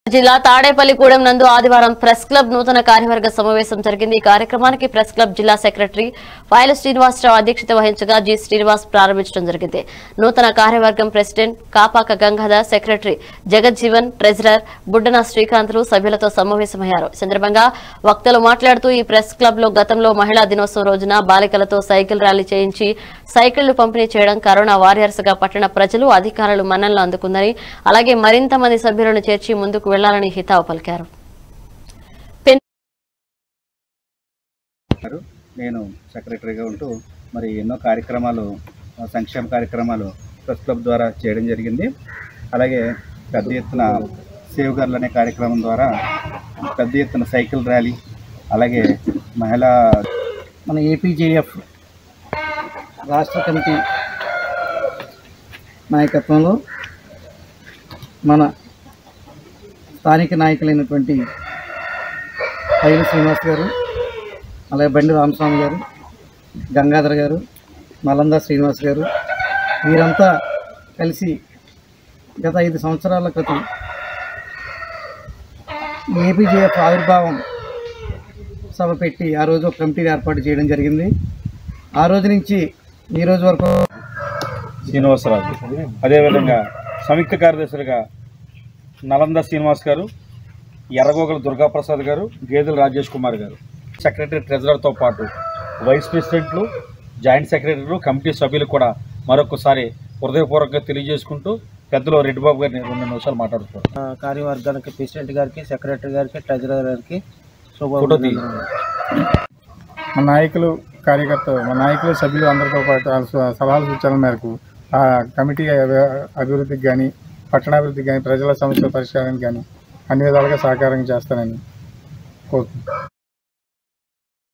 జిల్లా తాడేపల్లిగూడెం నందు ఆదివారం ప్రెస్ క్లబ్ నూతన కార్యవర్గ సమావేశం జరిగింది। ఈ కార్యక్రమానికి ప్రెస్ క్లబ్ జిల్లా సెక్రటరీ ఫైలు శ్రీనివాసరావు అధ్యక్షత వహించగా జి శ్రీనివాస్ ప్రారంభించడం జరిగింది। నూతన కార్యవర్గం president Kapaka Gangadhar, secretary Jagjivan, treasurer Buddana శ్రీకాంత్లు సభ్యులతో సమావేశమయ్యారు। ఈ సందర్భంగా వక్తలు మాట్లాడుతూ ఈ ప్రెస్ క్లబ్ లో గతంలో మహిళా దినోత్సవం రోజున బాలికలతో సైకిల్ ర్యాలీ చేయించి సైకిళ్లు పంపిణీ చేయడం కరోనా వారియర్స్ గా పట్టణ ప్రజలు అధికారులు మన్ననలు అందుకుందని, అలాగే మరింత మంది సభ్యులను చేర్చి ముందుకు వెళ్లాలని హితావు పలికారు। నేను సెక్రటరీగా ఉంటూ మరి ఎన్నో కార్యక్రమాలు, సంక్షేమ కార్యక్రమాలు ప్రెస్ క్లబ్ ద్వారా చేయడం జరిగింది। అలాగే పెద్ద ఎత్తున సేవ్ గర్ల్ అనే కార్యక్రమం ద్వారా పెద్ద ఎత్తున సైకిల్ ర్యాలీ, అలాగే మహిళా మన ఏపీజేఎఫ్ రాష్ట్ర కమిటీ నాయకత్వంలో మన స్థానిక నాయకులైనటువంటి ఫైలు శ్రీనివాస్ గారు, అలాగే బండి రామస్వామి గారు, గంగాధర్ గారు, మలందా శ్రీనివాస్ గారు, వీరంతా కలిసి గత 5 సంవత్సరాల క్రితం ఏపీజేఎఫ్ ఆవిర్భావం సభ పెట్టి ఆ రోజు ఒక కమిటీని ఏర్పాటు చేయడం జరిగింది। ఆ రోజు నుంచి ఈ రోజు వరకు శ్రీనివాసరావు, అదేవిధంగా సంయుక్త కార్యదర్శులుగా నలంద శ్రీనివాస్ గారు, ఎర్రగోగల దుర్గాప్రసాద్ గారు, గేదెల రాజేష్ కుమార్ గారు, సెక్రటరీ ట్రెజరర్తో పాటు వైస్ ప్రెసిడెంట్లు, జాయింట్ సెక్రటరీలు, కమిటీ సభ్యులు కూడా మరొకసారి హృదయపూర్వకంగా తెలియజేసుకుంటూ పెద్దలు రెడ్డిబాబు గారిని 2 నిమిషాలు మాట్లాడుతారు। కార్యవర్గానికి ప్రెసిడెంట్ గారికి, సెక్రటరీ గారికి, ట్రెజరర్ గారికి మా నాయకులు, కార్యకర్తలు, సభ్యులు అందరితో పాటు సలహాలు సూచనల మేరకు ఆ కమిటీ అభివృద్ధికి కానీ, పట్టణాభివృద్ధికి కానీ, ప్రజల సమస్యల పరిష్కారానికి కానీ అన్ని విధాలుగా సహకారం చేస్తానని కోరుతున్నాను।